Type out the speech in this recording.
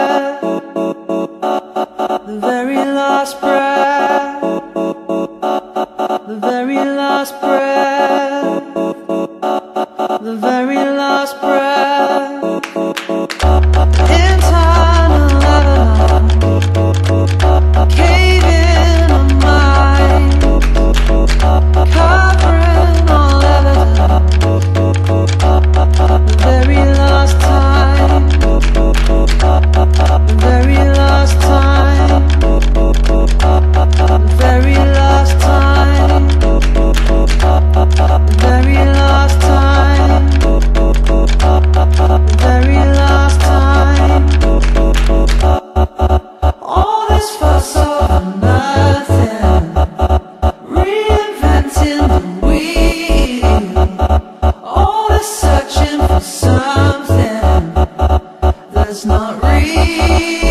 breath, the very last breath, the very last breath, the very last breath. Internal avalanche, cave in on mind, covering all evidence. The very last time, the very last time, the very last time, the very last time, the very last time. All this fuss over nothing, reinventing the wheel. All this searching for something that's not real.